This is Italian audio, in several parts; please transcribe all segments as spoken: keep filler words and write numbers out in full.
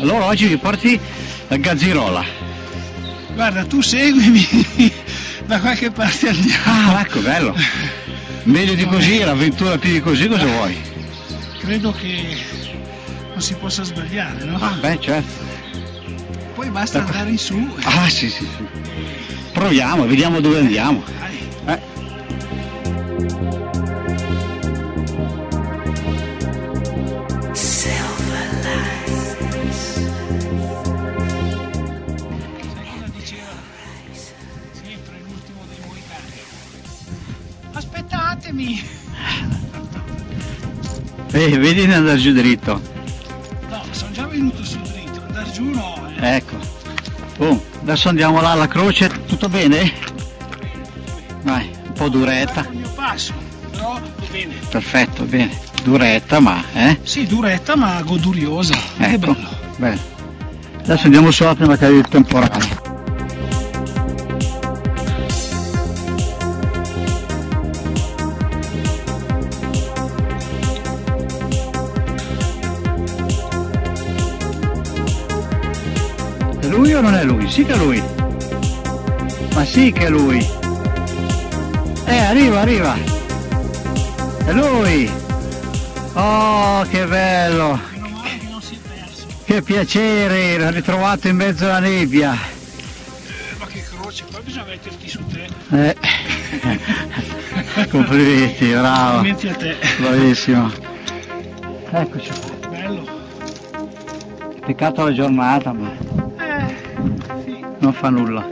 Allora oggi mi porti la Gazzirola. Guarda, tu seguimi, da qualche parte andiamo. Ah, ecco, bello. Meglio di così, l'avventura più di così, cosa vuoi? Credo che non si possa sbagliare, no? Ah, beh, certo. Poi basta Ecco. andare in su. Ah, sì, sì, sì. Proviamo, vediamo dove andiamo. Dai. Eh. Sempre l'ultimo dei mohicani. Aspettatemi! Eh, vedi di andare giù dritto. No, sono già venuto su dritto, andare giù no. Eh. Ecco. Oh, adesso andiamo là alla croce, tutto bene? Vai, un po' duretta. Guarda il mio passo, però va bene. Perfetto, bene. Duretta, ma, eh? Sì, duretta ma goduriosa. Che Ecco, bello. bello. Adesso andiamo solo prima che arrivi il temporale. È lui o non è lui? Sì che è lui. Ma sì che è lui. Eh, arriva, arriva. È lui. Oh, che bello. Meno male che non si è perso. Che piacere, l'ho ritrovato in mezzo alla nebbia. Eh, ma che croce, poi bisogna metterti su te. Eh. Complimenti, bravo. Complimenti a te. Bravissimo. Eccoci qua. Bello. Peccato la giornata, ma Eh, sì. non fa nulla.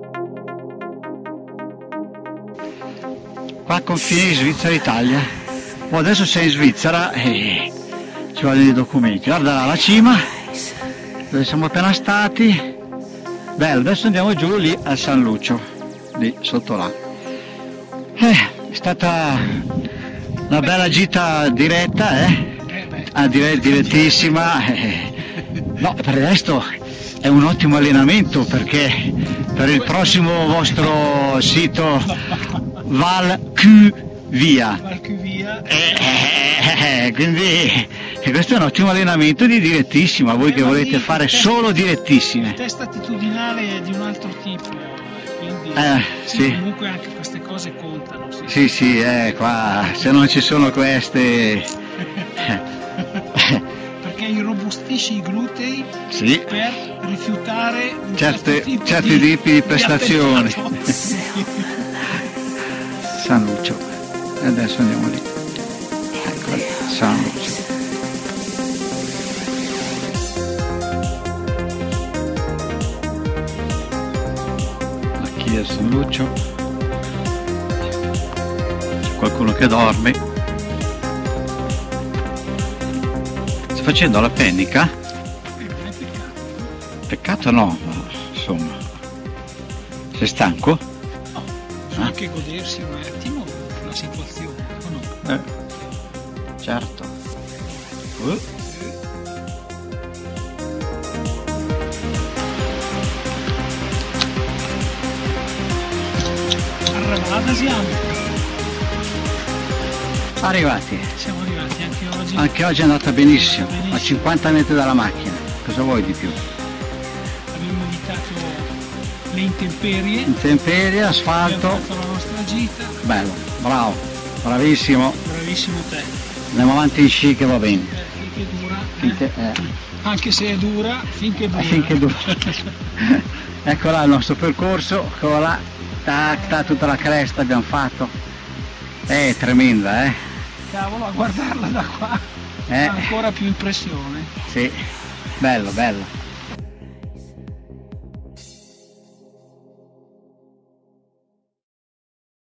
Qua confine Svizzera-Italia. Oh, adesso sei in Svizzera e ci vogliono i documenti. Guarda là, la cima, dove siamo appena stati. Bello, adesso andiamo giù lì a San Lucio, lì sotto là. Eh, è stata una bella gita diretta, eh? Eh, beh. Ah, dire- direttissima. eh. No, per il resto è un ottimo allenamento perché per il prossimo vostro sito Val Cuvia. Valcuvia. Eh, eh, eh, quindi eh, questo è un ottimo allenamento di direttissima, voi Eh, che ma volete lì fare il test- solo Il direttissime. test attitudinale è di un altro tipo, quindi Eh, sì. comunque anche queste cose contano. Sì. Sì, sì, eh, qua se non ci sono queste... Perché irrobustisci i glutei Sì, per rifiutare un Certe- certo tipo certi di, tipi di prestazioni. attentato. San Lucio. E adesso andiamo lì. Ecco, San Lucio. La chiesa San Lucio. C'è qualcuno che dorme. Sta facendo la pennica? Non è peccato. Peccato no, ma insomma. Sei stanco? No, bisogna anche godersi un attimo la situazione, o no? Eh, certo. Uh. Arravada siamo. Arrivati. Siamo arrivati anche oggi. Anche oggi è andata benissimo, Benissimo. a cinquanta metri dalla macchina. Cosa vuoi di più? Abbiamo evitato le intemperie. Intemperie, Abbiamo asfalto. fatto la nostra gita. Bello, bravo, bravissimo. Bravissimo te. Andiamo avanti in sci che va bene. Eh, finché dura. eh. Finché, eh, Anche se è dura, finché dura. finché dura. Ecco là il nostro percorso, ecco là, tac, tac, tutta la cresta abbiamo fatto. È tremenda, eh? Cavolo, a guardarla da qua Eh. fa ancora più impressione. Sì, bello, bello.